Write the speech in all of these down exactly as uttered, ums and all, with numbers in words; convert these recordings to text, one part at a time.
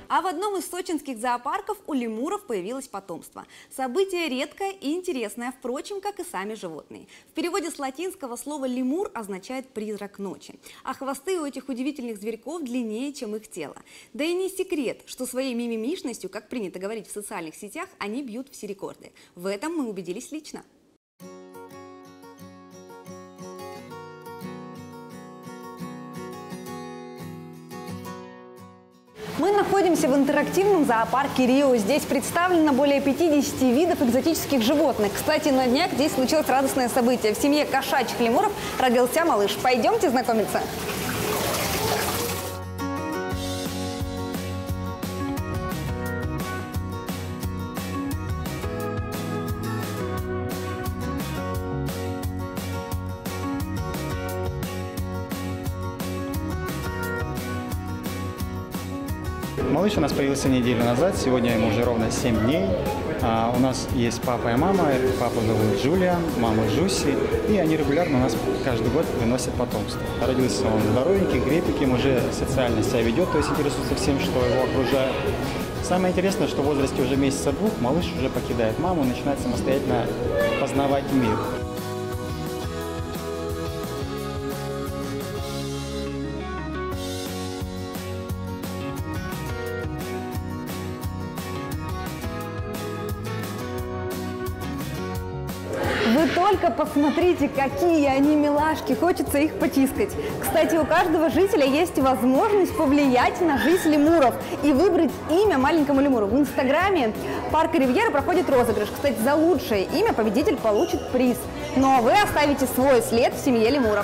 А в одном из сочинских зоопарков у лемуров появилось потомство. Событие редкое и интересное, впрочем, как и сами животные. В переводе с латинского слово «лемур» означает «призрак ночи». А хвосты у этих удивительных зверьков длиннее, чем их тело. Да и не секрет, что своей мимимишностью, как принято говорить в социальных сетях, они бьют все рекорды. В этом мы убедились лично. Мы находимся в интерактивном зоопарке Рио. Здесь представлено более пятидесяти видов экзотических животных. Кстати, на днях здесь случилось радостное событие. В семье кошачьих лемуров родился малыш. Пойдемте знакомиться. Малыш у нас появился неделю назад, сегодня ему уже ровно семь дней. А, у нас есть папа и мама, папу зовут Джулиан, маму Джусси, и они регулярно у нас каждый год выносят потомство. Родился он здоровенький, крепким, уже социально себя ведет, то есть интересуется всем, что его окружает. Самое интересное, что в возрасте уже месяца двух малыш уже покидает маму, начинает самостоятельно познавать мир. Вы только посмотрите, какие они милашки, хочется их потискать. Кстати, у каждого жителя есть возможность повлиять на жизнь лемуров и выбрать имя маленькому лемуру. В инстаграме парка Ривьера проходит розыгрыш. Кстати, за лучшее имя победитель получит приз. Ну а вы оставите свой след в семье лемуров.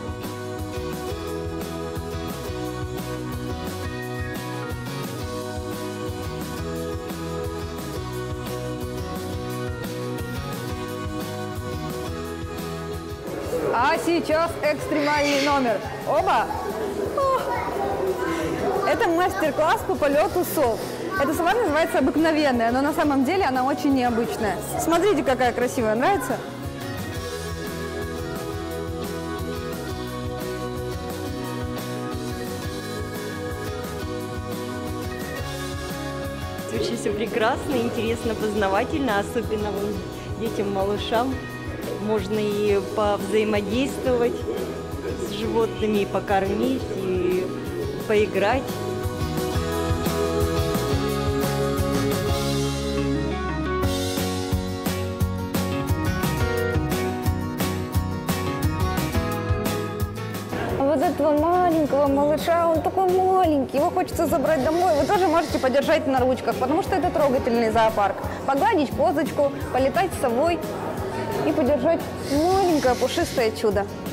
А сейчас экстремальный номер. Оба! О! Это мастер-класс по полету сов. Эта сова называется обыкновенная, но на самом деле она очень необычная. Смотрите, какая красивая, нравится? Очень все прекрасно, интересно, познавательно, особенно детям, малышам. Можно и повзаимодействовать с животными, и покормить, и поиграть. А вот этого маленького малыша, он такой маленький, его хочется забрать домой. Вы тоже можете подержать на ручках, потому что это трогательный зоопарк. Погладить козочку, полетать с совой и подержать маленькое пушистое чудо.